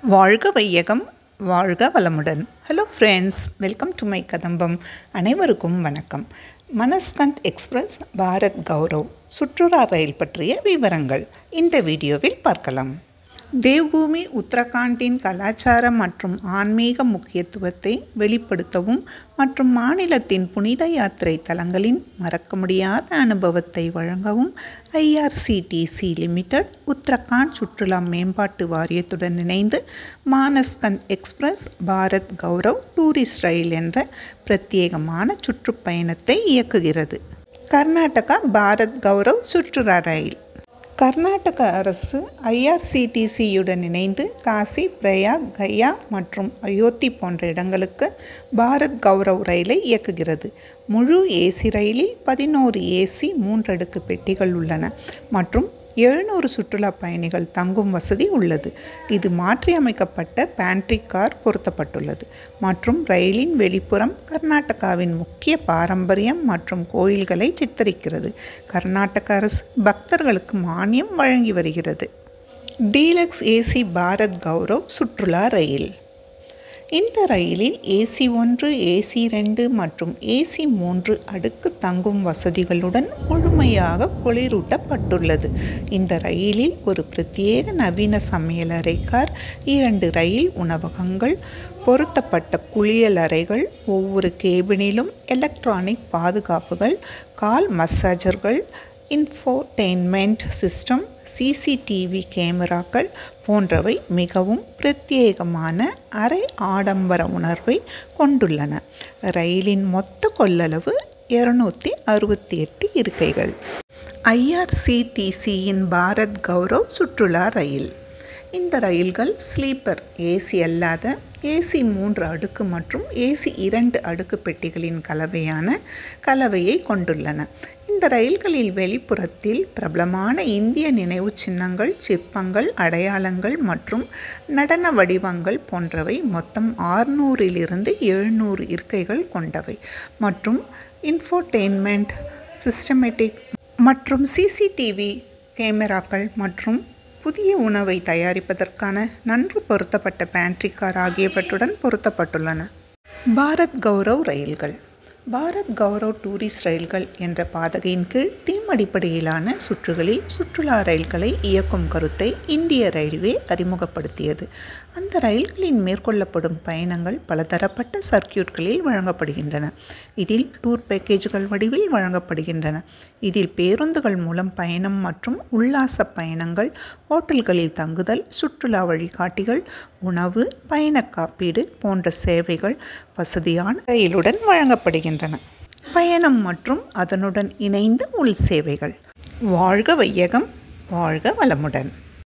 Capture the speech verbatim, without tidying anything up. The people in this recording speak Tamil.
வாழ்க வையகம், வாழ்க வளமுடன். Hello friends, welcome to my Kadambam. அனைவருக்கும் வணக்கம். மனஸ்கந்த் எக்ஸ்பிரஸ் பாரத் கௌரவ் சுற்றுலா ரயில் பற்றிய விவரங்கள் இந்த வீடியோவில் பார்க்கலாம். தேவ்பூமி உத்தரகாண்டின் கலாச்சார மற்றும் ஆன்மீக முக்கியத்துவத்தை வெளிப்படுத்தவும் மற்றும் மாநிலத்தின் புனித யாத்திரை தலங்களின் மறக்க முடியாத அனுபவத்தை வழங்கவும் I R C T C limited Uttarakhand சுற்றுலா மேம்பாட்டு வாரியத்துடன் இணைந்து மானஸ்கந்த் எக்ஸ்பிரஸ் பாரத் கௌரவ் டூரிஸ்ட் ரயில் என்ற பிரத்யேகமான சுற்றுப்பயணத்தை இயக்குகிறது. கர்நாடகா பாரத் கௌரவ் சுற்றுலா ரயில் கர்நாடக அரசு ஐ ஆர் சி டி சியுடன் இணைந்து காசி, பிரயாக், கயா மற்றும் அயோத்தி போன்ற இடங்களுக்கு பாரத் கௌரவ் ரயிலை இயக்குகிறது. முழு ஏசி ரயிலில் பதினோரு ஏசி மூன்றடுக்கு பெட்டிகள் உள்ளன மற்றும் எழுநூறு சுற்றுலா பயணிகள் தங்கும் வசதி உள்ளது. இது மாற்றியமைக்கப்பட்ட பேண்ட்ரி கார் பொருத்தப்பட்டுள்ளது மற்றும் ரயிலின் வெளிப்புறம் கர்நாடகாவின் முக்கிய பாரம்பரியம் மற்றும் கோயில்களை சித்தரிக்கிறது. கர்நாடக அரசு பக்தர்களுக்கு மானியம் வழங்கி வருகிறது. டீலக்ஸ் ஏசி பாரத் கௌரவ் சுற்றுலா ரயில். இந்த ரயிலில் ஏசி ஒன்று, ஏசி ரெண்டு மற்றும் ஏசி மூன்று அடுக்கு தங்கும் வசதிகளுடன் முழுமையாக குளிரூட்டப்பட்டுள்ளது. இந்த ரயிலில் ஒரு பிரத்யேக நவீன சமையலறை கார், இரண்டு ரயில் உணவகங்கள், பொருத்தப்பட்ட குளியலறைகள், ஒவ்வொரு கேபினிலும் எலக்ட்ரானிக் பாதுகாப்புகள், கால் மசாஜர்கள், infotainment system, C C T V கேமராக்கள் போன்றவை மிகவும் பிரத்யேகமான அரை ஆடம்பர உணர்வை கொண்டுள்ளன. ரயிலின் மொத்த கொள்ளளவு இருநூற்றி அறுபத்தி எட்டு இருக்கைகள். ஐ ஆர் சி டி சியின் பாரத் கௌரவ் சுற்றுலா ரயில். இந்த ரயில்கள் ஸ்லீப்பர் ஏசி அல்லாத ஏசி மூன்று அடுக்கு மற்றும் ஏசி இரண்டு அடுக்கு பெட்டிகளின் கலவையான கலவையை கொண்டுள்ளன. இந்த ரயில்களில் வெளிப்புறத்தில் பிரபலமான இந்திய நினைவு சின்னங்கள், சிற்பங்கள், அடையாளங்கள் மற்றும் நடன வடிவங்கள் போன்றவை மொத்தம் ஆறுநூறிலிருந்து எழுநூறு இருக்கைகள் கொண்டவை மற்றும் இன்ஃபோடெயின்மெண்ட் சிஸ்டமேட்டிக் மற்றும் சி சி டி வி கேமராக்கள் மற்றும் புதிய உணவை தயாரிப்பதற்கான நன்கு பொருத்தப்பட்ட பேண்ட்ரி கார் ஆகியவற்றுடன் பொருத்தப்பட்டுள்ளன. பாரத் கௌரவ் ரயில்கள். பாரத் கௌரவ் டூரிஸ்ட் ரயில்கள் என்ற பாதகையின் கீழ் தீம் அடிப்படையிலான சுற்றுகளில் சுற்றுலா ரயில்களை இயக்கும் கருத்தை இந்திய ரயில்வே அறிமுகப்படுத்தியது. அந்த ரயில்களின் மேற்கொள்ளப்படும் பயணங்கள் பலதரப்பட்ட சர்க்கியூட்களில் வழங்கப்படுகின்றன. இதில் டூர் பேக்கேஜுகள் வடிவில் வழங்கப்படுகின்றன. இதில் பேருந்துகள் மூலம் பயணம் மற்றும் உல்லாச பயணங்கள், ஹோட்டல்களில் தங்குதல், சுற்றுலா வழிகாட்டிகள், உணவு, பயண காப்பீடு போன்ற சேவைகள் வசதியான ரயிலுடன் வழங்கப்படுகின்றன. பயணம் மற்றும் அதனுடன் இணைந்த உள் சேவைகள். வாழ்க வையகம், வாழ்க வளமுடன்.